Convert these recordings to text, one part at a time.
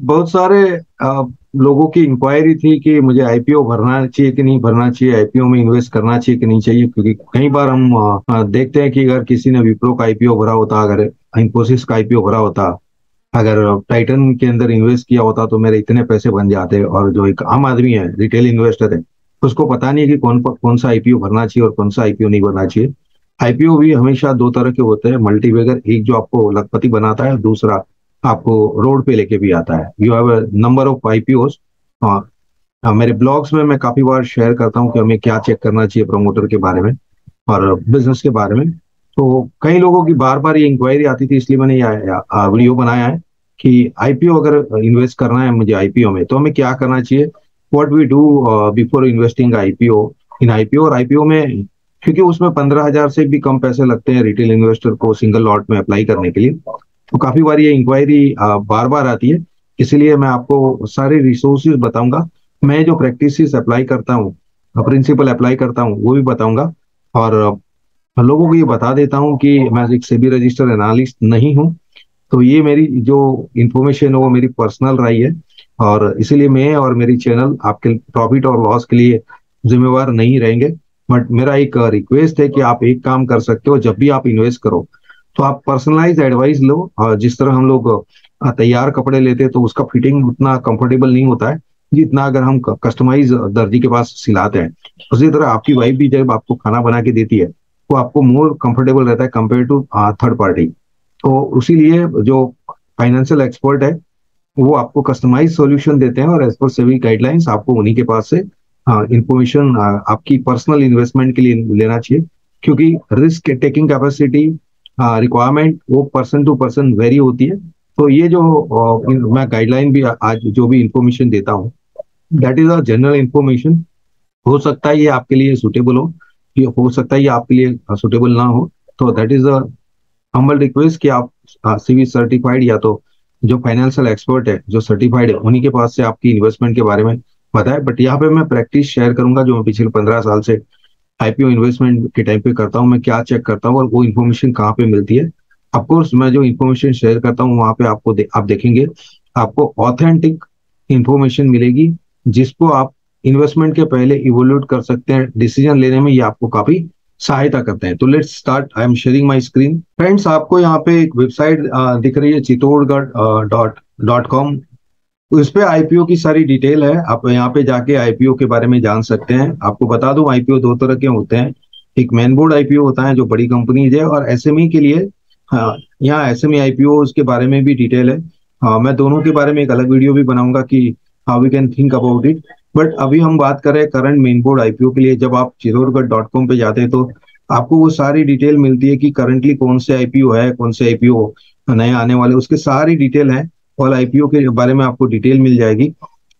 बहुत सारे लोगों की इंक्वायरी थी कि मुझे आईपीओ भरना चाहिए कि नहीं भरना चाहिए, आईपीओ में इन्वेस्ट करना चाहिए कि नहीं चाहिए। क्योंकि कई बार हम देखते हैं कि अगर किसी ने विप्रो का आईपीओ भरा होता, अगर इंफोसिस का आईपीओ भरा होता, अगर टाइटन के अंदर इन्वेस्ट किया होता तो मेरे इतने पैसे बन जाते। और जो एक आम आदमी है, रिटेल इन्वेस्टर है, उसको पता नहीं है कि कौन सा आईपीओ भरना चाहिए और कौन सा आईपीओ नहीं भरना चाहिए। आईपीओ भी हमेशा दो तरह के होते हैं, मल्टीबैगर, एक जो आपको लखपति बनाता है, दूसरा आपको रोड पे लेके भी आता है। You have number of IPO. मेरे ब्लॉग्स में मैं काफी बार शेयर करता हूँ कि हमें क्या चेक करना चाहिए प्रमोटर के बारे में और बिजनेस के बारे में। तो कई लोगों की बार बार ये इंक्वायरी आती थी, इसलिए मैंने ये वीडियो बनाया है कि आईपीओ अगर इन्वेस्ट करना है मुझे आईपीओ में, तो हमें क्या करना चाहिए, what we do before investing IPO in IPO. और आईपीओ में क्योंकि उसमें 15,000 से भी कम पैसे लगते हैं रिटेल इन्वेस्टर को सिंगल लॉट में अप्लाई करने के लिए, तो काफी बार ये इंक्वायरी बार बार आती है। इसीलिए मैं आपको सारे रिसोर्सेज बताऊंगा, मैं जो प्रैक्टिसेस अप्लाई करता हूँ, प्रिंसिपल अप्लाई करता हूँ, वो भी बताऊंगा। और लोगों को ये बता देता हूँ कि मैं एक सेबी रजिस्टर्ड एनालिस्ट नहीं हूँ। तो ये मेरी जो इन्फॉर्मेशन है वो मेरी पर्सनल रही है, और इसीलिए मैं और मेरी चैनल आपके प्रॉफिट और लॉस के लिए जिम्मेवार नहीं रहेंगे। बट मेरा एक रिक्वेस्ट है कि आप एक काम कर सकते हो, जब भी आप इन्वेस्ट करो तो आप पर्सनलाइज एडवाइस लो। और जिस तरह हम लोग तैयार कपड़े लेते हैं तो उसका फिटिंग उतना कंफर्टेबल नहीं होता है जितना अगर हम कस्टमाइज दर्जी के पास सिलाते हैं। उसी तरह आपकी वाइफ भी जब आपको खाना बना के देती है तो आपको मोर कंफर्टेबल रहता है कंपेयर टू थर्ड पार्टी। तो उसीलिए जो फाइनेंशियल एक्सपर्ट है वो आपको कस्टमाइज सॉल्यूशन देते हैं, और एज पर सेबी गाइडलाइंस आपको उन्हीं के पास से इंफॉर्मेशन आपकी पर्सनल इन्वेस्टमेंट के लिए लेना चाहिए। क्योंकि रिस्क टेकिंग कैपेसिटी रिक्वायरमेंट वो पर्सन टू पर्सन वेरी होती है। तो ये जो मैं गाइडलाइन भी आज जो भी इंफॉर्मेशन देता हूँ, that is a general information. हो सकता है ये आपके लिए सुटेबल हो, ये हो सकता है ये आपके लिए सुटेबल ना हो। तो that is a humble request कि आप सीबी सर्टिफाइड या तो जो फाइनेंशियल एक्सपर्ट है, जो सर्टिफाइड है, उन्हीं के पास से आपकी इन्वेस्टमेंट के बारे में बताएं। बट यहाँ पे मैं प्रैक्टिस शेयर करूंगा जो मैं पिछले 15 साल से आईपीओ इन्वेस्टमेंट के टाइम पे करता हूँ, मैं क्या चेक करता हूँ और वो इन्फॉर्मेशन कहाँ पे मिलती है। ऑफकोर्स मैं जो इन्फॉर्मेशन शेयर करता हूँ वहां पे आपको आप देखेंगे आपको ऑथेंटिक इंफॉर्मेशन मिलेगी, जिसको आप इन्वेस्टमेंट के पहले इवोल्यूट कर सकते हैं, डिसीजन लेने में ये आपको काफी सहायता करते हैं। तो let's start. I am sharing my screen. Friends, आपको यहाँ पे एक वेबसाइट दिख रही है, चित्तौड़गढ़ डॉट कॉम। तो इस पे आईपीओ की सारी डिटेल है, आप यहाँ पे जाके आईपीओ के बारे में जान सकते हैं। आपको बता दूं आईपीओ दो तरह के होते हैं, एक मेन बोर्ड आईपीओ होता है जो बड़ी कंपनीज है, और एसएमई के लिए यहाँ एसएमई आईपीओ के बारे में भी डिटेल है। मैं दोनों के बारे में एक अलग वीडियो भी बनाऊंगा कि how we can think about it. But अभी हम बात कर रहे हैं करंट मेन बोर्ड आईपीओ के लिए। जब आप चित्तौड़गढ़ डॉट कॉम पे जाते हैं तो आपको वो सारी डिटेल मिलती है कि करंटली कौन से आईपीओ है, कौन से आईपीओ नए आने वाले, उसके सारी डिटेल है। और आईपीओ के बारे में आपको डिटेल मिल जाएगी।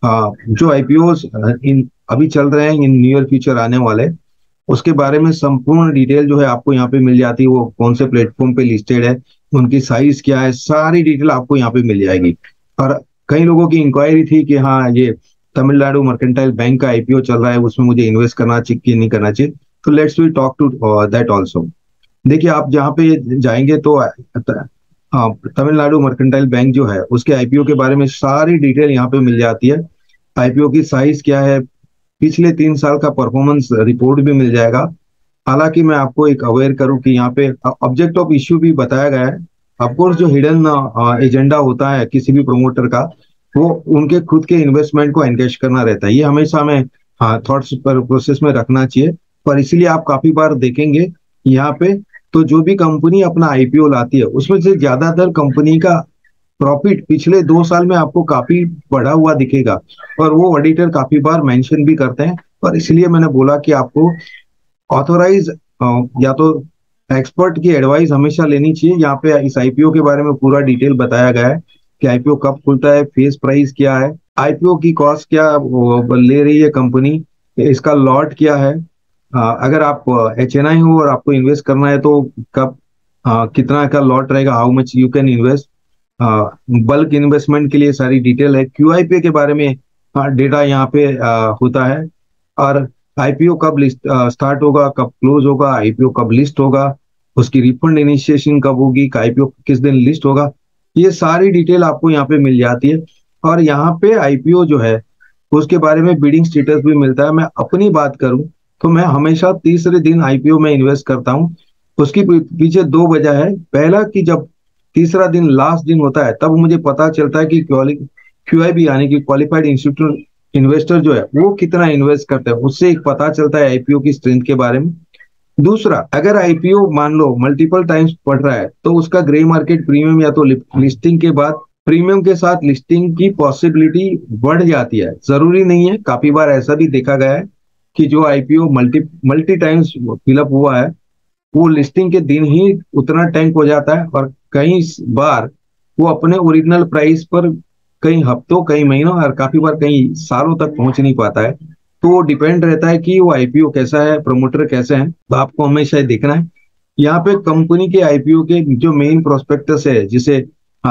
जो आईपीओ इन अभी चल रहे हैं, इन नियर फ्यूचर आने वाले, उसके बारे में संपूर्ण डिटेल जो है आपको यहाँ पे मिल जाती है। वो कौन से प्लेटफॉर्म पे लिस्टेड है, उनकी साइज क्या है, सारी डिटेल आपको यहाँ पे मिल जाएगी। और कई लोगों की इंक्वायरी थी कि हाँ ये तमिलनाडु मर्केंटाइल बैंक का आईपीओ चल रहा है, उसमें मुझे इन्वेस्ट करना चाहिए कि नहीं करना चाहिए। तो let's we talk to that also. देखिए, आप जहाँ पे जाएंगे तो हाँ, तमिलनाडु मर्केंटाइल बैंक जो है उसके आईपीओ के बारे में सारी डिटेल यहाँ पे मिल जाती है। आईपीओ की साइज क्या है, पिछले 3 साल का परफॉर्मेंस रिपोर्ट भी मिल जाएगा। हालांकि मैं आपको एक अवेयर करूं कि यहाँ पे ऑब्जेक्ट ऑफ इश्यू भी बताया गया है। ऑफकोर्स जो हिडन एजेंडा होता है किसी भी प्रमोटर का, वो उनके खुद के इन्वेस्टमेंट को एनकैश करना रहता है। ये हमेशा हमें थॉट्स पर प्रोसेस में रखना चाहिए। पर इसीलिए आप काफी बार देखेंगे यहाँ पे, तो जो भी कंपनी अपना आईपीओ लाती है उसमें से ज्यादातर कंपनी का प्रॉफिट पिछले 2 साल में आपको काफी बढ़ा हुआ दिखेगा, और वो ऑडिटर काफी बार मेंशन भी करते हैं। और इसलिए मैंने बोला कि आपको ऑथोराइज या तो एक्सपर्ट की एडवाइस हमेशा लेनी चाहिए। यहाँ पे इस आईपीओ के बारे में पूरा डिटेल बताया गया है कि आईपीओ कब खुलता है, फेस प्राइस क्या है, आईपीओ की कॉस्ट क्या ले रही है कंपनी, इसका लॉट क्या है। अगर आप एचएनआई हो और आपको इन्वेस्ट करना है तो कब कितना का लॉट रहेगा, how much you can invest. Bulk investment के लिए सारी डिटेल है। क्यूआईपी के बारे में डेटा यहाँ पे होता है। और आईपीओ कब लिस्ट स्टार्ट होगा, कब क्लोज होगा, आईपीओ कब लिस्ट होगा, उसकी रिफंड इनिशिएशन कब होगी, आईपीओ किस दिन लिस्ट होगा, ये सारी डिटेल आपको यहाँ पे मिल जाती है। और यहाँ पे आईपीओ जो है उसके बारे में बिडिंग स्टेटस भी मिलता है। मैं अपनी बात करूं तो मैं हमेशा तीसरे दिन आईपीओ में इन्वेस्ट करता हूं। उसकी पीछे दो वजह है। पहला कि जब तीसरा दिन लास्ट दिन होता है तब मुझे पता चलता है कि क्यूआईबी यानी कि क्वालिफाइड इंस्टीट्यूशनल इन्वेस्टर जो है वो कितना इन्वेस्ट करते हैं, उससे एक पता चलता है आईपीओ की स्ट्रेंथ के बारे में। दूसरा, अगर आईपीओ मान लो मल्टीपल टाइम्स बढ़ रहा है तो उसका ग्रे मार्केट प्रीमियम या तो लिस्टिंग के बाद प्रीमियम के साथ लिस्टिंग की पॉसिबिलिटी बढ़ जाती है। जरूरी नहीं है, काफी बार ऐसा भी देखा गया है कि जो IPO multi multi times fill up हुआ है वो लिस्टिंग के दिन ही उतना टैंक हो जाता है, और कई बार वो अपने ओरिजिनल प्राइस पर कई हफ्तों, कई महीनों और काफी बार कई सालों तक पहुंच नहीं पाता है। तो वो डिपेंड रहता है कि वो आईपीओ कैसा है, प्रमोटर कैसे हैं, तो आपको हमेशा ये देखना है। यहाँ पे कंपनी के आईपीओ के जो मेन प्रोस्पेक्टस है, जिसे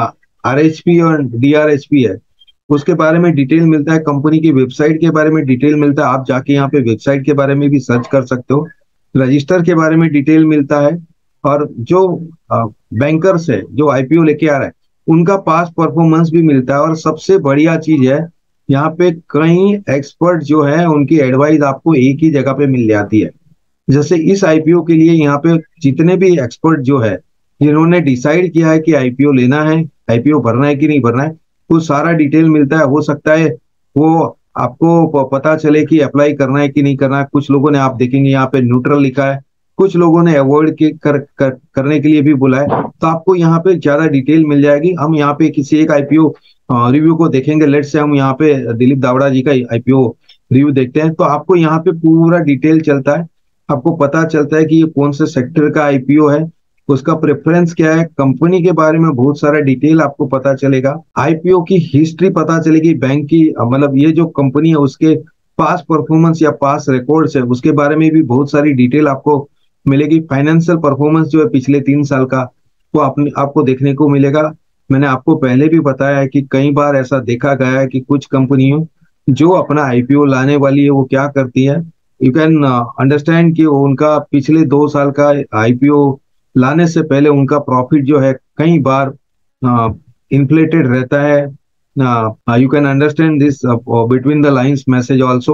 आरएचपी और डीआरएचपी है, उसके बारे में डिटेल मिलता है। कंपनी की वेबसाइट के बारे में डिटेल मिलता है, आप जाके यहाँ पे वेबसाइट के बारे में भी सर्च कर सकते हो। रजिस्टर के बारे में डिटेल मिलता है, और जो बैंकर्स है जो आईपीओ लेके आ रहा है उनका पास परफॉर्मेंस भी मिलता है। और सबसे बढ़िया चीज है, यहाँ पे कई एक्सपर्ट जो है उनकी एडवाइस आपको एक ही जगह पे मिल जाती है। जैसे इस आईपीओ के लिए यहाँ पे जितने भी एक्सपर्ट जो है जिन्होंने डिसाइड किया है कि आईपीओ लेना है, आईपीओ भरना है कि नहीं भरना है, वो सारा डिटेल मिलता है। हो सकता है वो आपको पता चले कि अप्लाई करना है कि नहीं करना है। कुछ लोगों ने, आप देखेंगे यहाँ पे न्यूट्रल लिखा है, कुछ लोगों ने अवॉइड करने के लिए भी बोला है। तो आपको यहाँ पे ज्यादा डिटेल मिल जाएगी। हम यहाँ पे किसी एक आईपीओ रिव्यू को देखेंगे। लेट से हम यहाँ पे दिलीप दावड़ा जी का आईपीओ रिव्यू देखते हैं, तो आपको यहाँ पे पूरा डिटेल चलता है। आपको पता चलता है कि ये कौन से सेक्टर का आईपीओ है, उसका प्रेफरेंस क्या है, कंपनी के बारे में बहुत सारा डिटेल आपको पता चलेगा। आईपीओ की हिस्ट्री पता चलेगी, बैंक की, मतलब ये जो कंपनी है उसके पास परफॉर्मेंस या पास रिकॉर्ड्स है उसके बारे में भी बहुत सारी डिटेल आपको मिलेगी। फाइनेंशियल परफॉर्मेंस जो है पिछले 3 साल का, वो आपको देखने को मिलेगा। मैंने आपको पहले भी बताया है कि कई बार ऐसा देखा गया है कि कुछ कंपनियों जो अपना आईपीओ लाने वाली है वो क्या करती है। यू कैन अंडरस्टैंड कि उनका पिछले 2 साल का आईपीओ लाने से पहले उनका प्रॉफिट जो है कई बार इन्फ्लेटेड रहता है। You can understand this between the lines message also.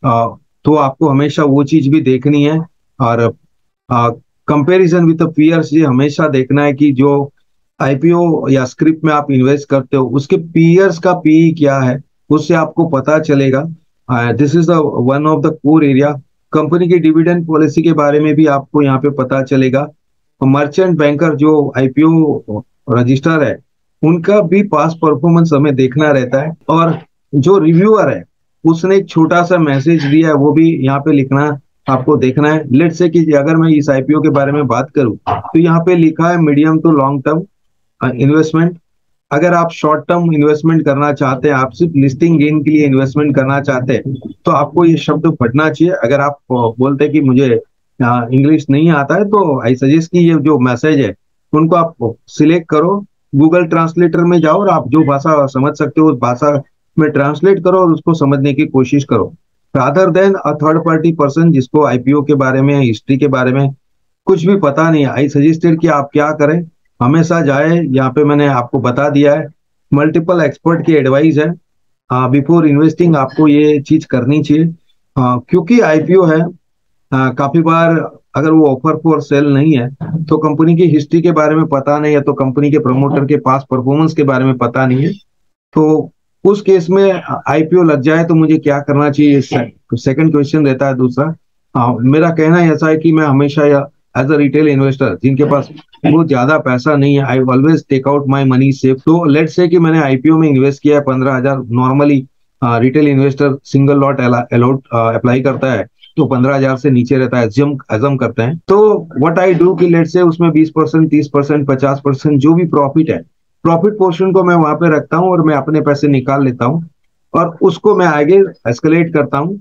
तो आपको हमेशा वो चीज भी देखनी है, और कंपैरिजन विद पीयर्स ये हमेशा देखना है कि जो आईपीओ या स्क्रिप्ट में आप इन्वेस्ट करते हो उसके पीयर्स का पीई क्या है, उससे आपको पता चलेगा। This is the one of the core area. Company की डिविडेंड पॉलिसी के बारे में भी आपको यहाँ पे पता चलेगा। मर्चेंट बैंकर जो आईपीओ रजिस्टर है उनका भी पास परफॉर्मेंस हमें देखना रहता है। और जो रिव्यूअर है उसने एक छोटा सा मैसेज दिया है वो भी यहाँ पे लिखना, आपको देखना है। लेट से कि अगर मैं इस आईपीओ के बारे में बात करूं तो यहाँ पे लिखा है medium to long term investment. अगर आप शॉर्ट टर्म इन्वेस्टमेंट करना चाहते हैं, आप सिर्फ लिस्टिंग गेन के लिए इन्वेस्टमेंट करना चाहते हैं, तो आपको ये शब्द पढ़ना चाहिए। अगर आप बोलते हैं कि मुझे इंग्लिश नहीं आता है तो आई सजेस्ट कि ये जो मैसेज है उनको आप सिलेक्ट करो, गूगल ट्रांसलेटर में जाओ और आप जो भाषा समझ सकते हो उस भाषा में ट्रांसलेट करो और उसको समझने की कोशिश करो, rather than a third party person जिसको आईपीओ के बारे में, हिस्ट्री के बारे में कुछ भी पता नहीं है। आई सजेस्टेड कि आप क्या करें, हमेशा जाए, यहाँ पे मैंने आपको बता दिया है, मल्टीपल एक्सपर्ट की एडवाइस है। बिफोर इन्वेस्टिंग आपको ये चीज करनी चाहिए। क्योंकि आईपीओ है, काफी बार अगर वो ऑफर फॉर सेल नहीं है तो कंपनी की हिस्ट्री के बारे में पता नहीं है, तो कंपनी के प्रमोटर के पास परफॉर्मेंस के बारे में पता नहीं है, तो उस केस में आईपीओ लग जाए तो मुझे क्या करना चाहिए, सेकंड क्वेश्चन रहता है। दूसरा, मेरा कहना ऐसा है कि मैं हमेशा एज अ रिटेल इन्वेस्टर जिनके पास बहुत ज्यादा पैसा नहीं है, I always take out my money safe. तो लेट्स से कि मैंने आईपीओ में इन्वेस्ट किया है 15,000, normally retail investor single lot allowed apply करता है तो 15,000 से नीचे रहता है, अजम करते हैं। तो व्हाट आई डू कि लेट से उसमें 20%, 30%, 50% जो भी प्रॉफिट है, प्रॉफिट पोर्शन को मैं वहां पे रखता हूँ और मैं अपने पैसे निकाल लेता हूँ और उसको मैं आगे एस्केलेट करता हूँ।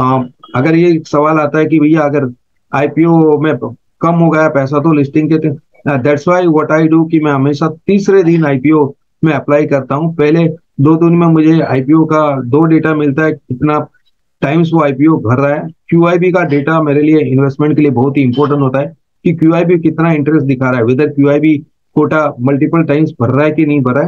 अगर ये सवाल आता है कि भैया अगर आईपीओ में कम हो गया पैसा तो लिस्टिंग के, that's why what I do कि मैं हमेशा तीसरे दिन आईपीओ में अप्लाई करता हूँ। पहले 2 दिन में मुझे आईपीओ का 2 डेटा मिलता है, कितना टाइम्स वो आईपीओ भर रहा है। क्यूआईबी का डेटा मेरे लिए इन्वेस्टमेंट के लिए बहुत ही इंपॉर्टेंट होता है कि क्यूआईबी कितना इंटरेस्ट दिखा रहा है, whether QIB quota multiple times भर रहा है कि नहीं भर रहा है।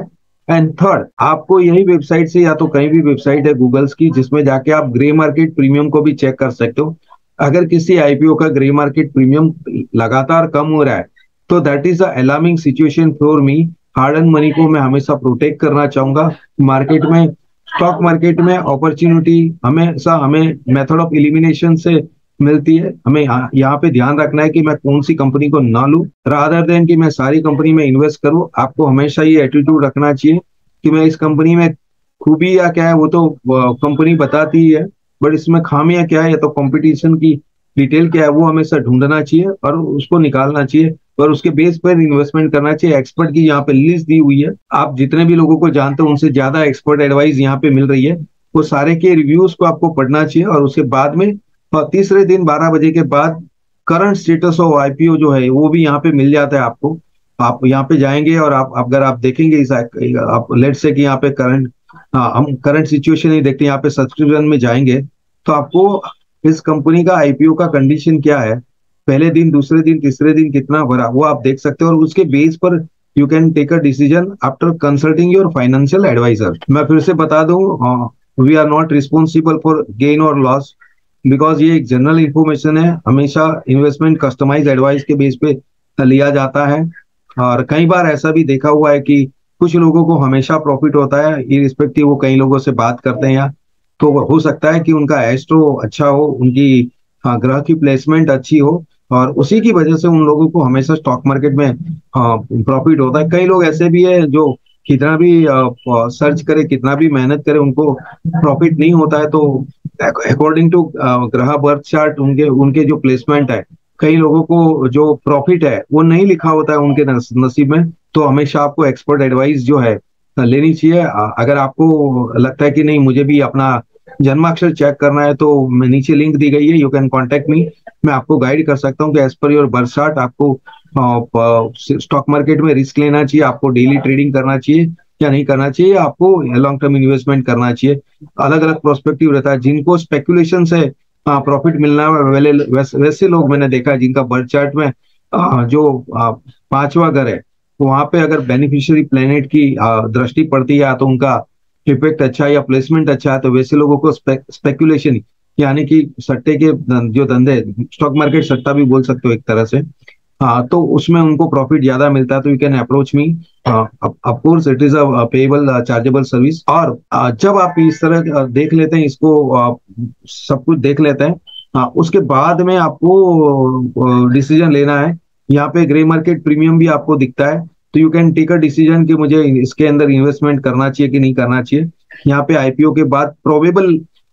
एंड थर्ड, आपको यही वेबसाइट से, या तो कहीं भी वेबसाइट है गूगल्स की जिसमें जाके आप ग्रे मार्केट प्रीमियम को भी चेक कर सकते हो। अगर किसी आईपीओ का ग्रे मार्केट प्रीमियम लगातार कम हो रहा है तो that is a alarming situation for me. Hard earned money को मैं हमेशा प्रोटेक्ट करना चाहूंगा। मार्केट में, स्टॉक मार्केट में अपॉर्चुनिटी हमेशा हमें मेथड ऑफ एलिमिनेशन से मिलती है। हमें यहाँ पे ध्यान रखना है कि मैं कौन सी कंपनी को ना लूं, रादर देन कि मैं सारी कंपनी में इन्वेस्ट करूं। आपको हमेशा ये एटीट्यूड रखना चाहिए कि मैं इस कंपनी में, खूबी या क्या है वो तो कंपनी बताती ही है, बट इसमें खामियां क्या है या तो कंपटीशन की डिटेल क्या है वो हमेशा ढूंढना चाहिए और उसको निकालना चाहिए और उसके बेस पर इन्वेस्टमेंट करना चाहिए। एक्सपर्ट की यहाँ पे लिस्ट दी हुई है, आप जितने भी लोगों को जानते हो उनसे ज्यादा एक्सपर्ट एडवाइस यहाँ पे मिल रही है। वो सारे के रिव्यूज को आपको पढ़ना चाहिए और उसके बाद में, और तीसरे दिन 12 बजे के बाद करंट स्टेटस ऑफ आईपीओ जो है वो भी यहाँ पे मिल जाता है आपको। आप यहाँ पे जाएंगे और आप अगर आप देखेंगे इस, आप लेट से कि यहाँ पे करंट, हम करंट सिचुएशन ही देखते हैं। यहाँ पे सब्सक्रिप्शन में जाएंगे तो आपको इस कंपनी का आईपीओ का कंडीशन क्या है, पहले दिन, दूसरे दिन, तीसरे दिन कितना भरा, वो आप देख सकते हो और उसके बेस पर you can take a decision after consulting your financial advisor. मैं फिर से बता दूं, we are not responsible for gain और लॉस, बिकॉज ये एक जनरल इंफॉर्मेशन है। हमेशा इन्वेस्टमेंट कस्टमाइज एडवाइस के बेस पे लिया जाता है और कई बार ऐसा भी देखा हुआ है कि कुछ लोगों को हमेशा प्रॉफिट होता है इरिस्पेक्टिव, वो कई लोगों से बात करते हैं या तो हो सकता है कि उनका एस्ट्रो अच्छा हो, उनकी ग्रह की प्लेसमेंट अच्छी हो और उसी की वजह से उन लोगों को हमेशा स्टॉक मार्केट में प्रॉफिट होता है। कई लोग ऐसे भी है जो कितना भी सर्च करे, कितना भी मेहनत करे, उनको प्रॉफिट नहीं होता है। तो अकॉर्डिंग टू ग्रह बर्थ चार्ट, उनके उनके जो प्लेसमेंट है, कई लोगों को जो प्रॉफिट है वो नहीं लिखा होता है उनके नसीब में। तो हमेशा आपको एक्सपर्ट एडवाइस जो है लेनी चाहिए। अगर आपको लगता है कि नहीं मुझे भी अपना जन्माक्षर चेक करना है तो मैं, नीचे लिंक दी गई है, यू कैन कॉन्टेक्ट मी। मैं आपको गाइड कर सकता हूँ कि as per your birth chart आपको स्टॉक मार्केट में रिस्क लेना चाहिए, आपको डेली ट्रेडिंग करना चाहिए या नहीं करना चाहिए, आपको लॉन्ग टर्म इन्वेस्टमेंट करना चाहिए। अलग अलग प्रोस्पेक्टिव रहता है। जिनको स्पेकुलेशन से प्रॉफिट मिलना है, वैसे लोग मैंने देखा है जिनका बर्थ चार्ट में जो पांचवा घर है वहां पे अगर बेनिफिशियरी प्लेनेट की दृष्टि पड़ती है तो उनका इफेक्ट अच्छा है या प्लेसमेंट अच्छा है, तो वैसे लोगों को स्पेकुलेशन यानी कि सट्टे के जो धंधे, स्टॉक मार्केट सट्टा भी बोल सकते हो एक तरह से, हाँ, तो उसमें उनको प्रॉफिट ज्यादा मिलता है। तो you can approach me, of course it is a payable chargeable service. और जब आप इस तरह देख लेते हैं इसको, सब कुछ देख लेते हैं, उसके बाद में आपको डिसीजन लेना है। यहाँ पे ग्रे मार्केट प्रीमियम भी आपको दिखता है तो you can take a decision कि मुझे इसके अंदर इन्वेस्टमेंट करना चाहिए कि नहीं करना चाहिए। यहाँ पे आईपीओ के बाद प्रोबेबल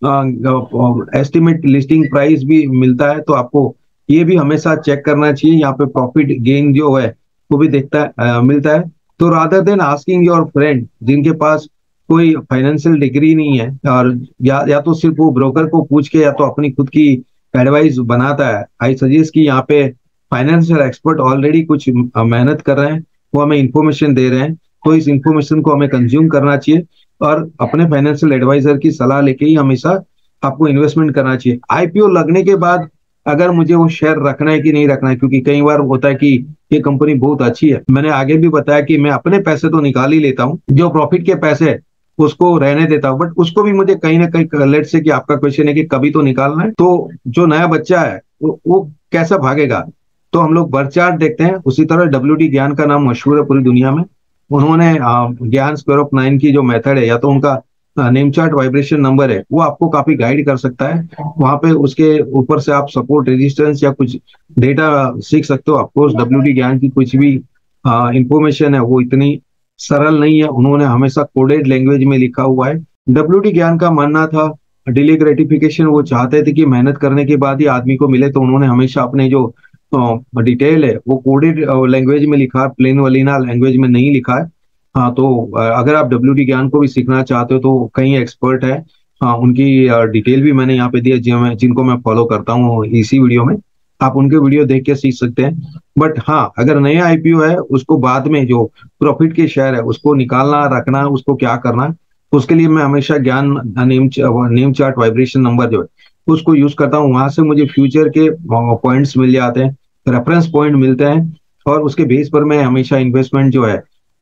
एस्टिमेट लिस्टिंग प्राइस भी मिलता है, तो आपको ये भी हमेशा चेक करना चाहिए। यहाँ पे प्रॉफिट गेन जो है वो भी मिलता है। तो rather than asking your friend जिनके पास कोई फाइनेंशियल डिग्री नहीं है, और या तो सिर्फ वो ब्रोकर को पूछ के या तो अपनी खुद की एडवाइस बनाता है, आई सजेस्ट कि यहाँ पे फाइनेंशियल एक्सपर्ट ऑलरेडी कुछ मेहनत कर रहे हैं, वो हमें इंफॉर्मेशन दे रहे हैं, तो इस इंफॉर्मेशन को हमें कंज्यूम करना चाहिए और अपने फाइनेंशियल एडवाइजर की सलाह लेके ही हमेशा आपको इन्वेस्टमेंट करना चाहिए। आईपीओ लगने के बाद अगर मुझे वो शेयर रखना है कि नहीं रखना है, क्योंकि कई बार होता है कि ये कंपनी बहुत अच्छी है, मैंने आगे भी बताया कि मैं अपने पैसे तो निकाल ही लेता हूँ, जो प्रॉफिट के पैसे है उसको रहने देता हूँ, बट उसको भी मुझे कहीं ना कहीं, लेट से कि आपका क्वेश्चन है कि कभी तो निकालना है, तो जो नया बच्चा है वो कैसा भागेगा। तो हम लोग बर्थ चार्ट देखते हैं। उसी तरह डब्ल्यूडी ज्ञान का नाम मशहूर है पूरी दुनिया में। उन्होंने ज्ञान स्क्वायर ऑफ 9 की जो मेथड है, या तो उनका नेम चार्ट वाइब्रेशन नंबर है, वो आपको काफी गाइड कर सकता है। वहां पे उसके ऊपर से आप सपोर्ट रेजिस्टेंस या कुछ डेटा सीख सकते हो। ऑफकोर्स डब्ल्यूडी ज्ञान की कुछ भी इंफॉर्मेशन है वो इतनी सरल नहीं है, उन्होंने हमेशा कोडेड लैंग्वेज में लिखा हुआ है। डब्ल्यूडी ज्ञान का मानना था डिले ग्रेटिफिकेशन, वो चाहते थे कि मेहनत करने के बाद ही आदमी को मिले, तो उन्होंने हमेशा अपने जो डिटेल है वो कोडेड लैंग्वेज में लिखा है, प्लेन वलीना लैंग्वेज में नहीं लिखा है। हाँ, तो अगर आप डब्ल्यूडी ज्ञान को भी सीखना चाहते हो तो कई एक्सपर्ट है, हाँ, उनकी डिटेल भी मैंने यहाँ पे दिया, जिनको मैं फॉलो करता हूँ इसी वीडियो में, आप उनके वीडियो देख के सीख सकते हैं। बट हाँ, अगर नया आईपीओ है उसको बाद में जो प्रॉफिट के शेयर है उसको निकालना रखना, उसको क्या करना है, उसके लिए मैं हमेशा ज्ञान नेम चार्ट वाइब्रेशन नंबर जो है उसको यूज करता हूँ। वहां से मुझे फ्यूचर के पॉइंट्स मिल जाते हैं, रेफरेंस पॉइंट मिलते हैं, और उसके बेस पर मैं हमेशा इन्वेस्टमेंट जो है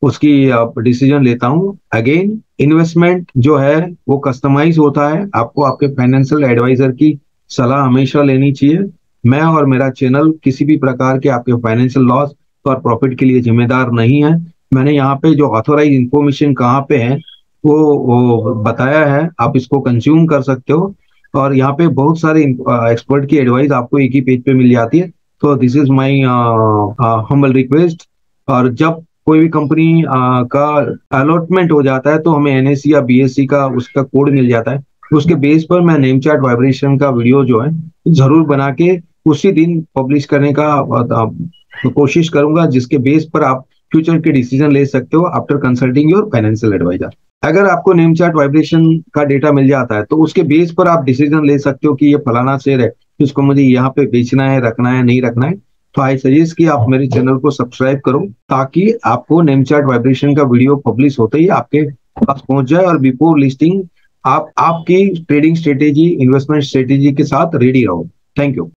उसकी डिसीजन लेता हूँ। अगेन, इन्वेस्टमेंट जो है वो कस्टमाइज होता है, आपको आपके फाइनेंशियल एडवाइजर की सलाह हमेशा लेनी चाहिए। मैं और मेरा चैनल किसी भी प्रकार के आपके फाइनेंशियल लॉस और प्रॉफिट के लिए जिम्मेदार नहीं है। मैंने यहाँ पे जो ऑथोराइज इंफॉर्मेशन कहाँ पे है वो बताया है, आप इसको कंज्यूम कर सकते हो। और यहाँ पे बहुत सारे एक्सपर्ट की एडवाइस आपको एक ही पेज पे मिल जाती है। तो this is my humble request. और जब कोई भी कंपनी का अलॉटमेंट हो जाता है तो हमें एनएससी या बीएससी का उसका कोड मिल जाता है। उसके बेस पर मैं नेम चार्ट वाइब्रेशन का वीडियो जो है जरूर बना के उसी दिन पब्लिश करने का कोशिश करूंगा, जिसके बेस पर आप फ्यूचर के डिसीजन ले सकते हो after consulting your financial advisor. अगर आपको नेम चार्ट वाइब्रेशन का डेटा मिल जाता है तो उसके बेस पर आप डिसीजन ले सकते हो कि ये फलाना शेयर है, इसको मुझे यहाँ पे बेचना है, रखना है, नहीं रखना है। तो आई सजेस्ट कि आप मेरे चैनल को सब्सक्राइब करो, ताकि आपको नेम चार्ट वाइब्रेशन का वीडियो पब्लिश होते ही आपके पास पहुंच जाए और बिफोर लिस्टिंग आप आपकी ट्रेडिंग स्ट्रेटेजी, इन्वेस्टमेंट स्ट्रेटेजी के साथ रेडी रहो। Thank you.